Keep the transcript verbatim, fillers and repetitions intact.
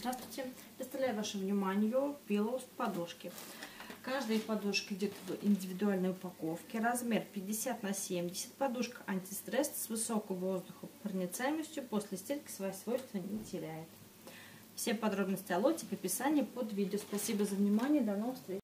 Здравствуйте! Представляю вашему вниманию Pillows подушки. Каждая подушка идет в индивидуальной упаковке. Размер пятьдесят на семьдесят. Подушка антистресс с высокой воздухопроницаемостью. После стирки свои свойства не теряет. Все подробности о лоте в описании под видео. Спасибо за внимание. До новых встреч!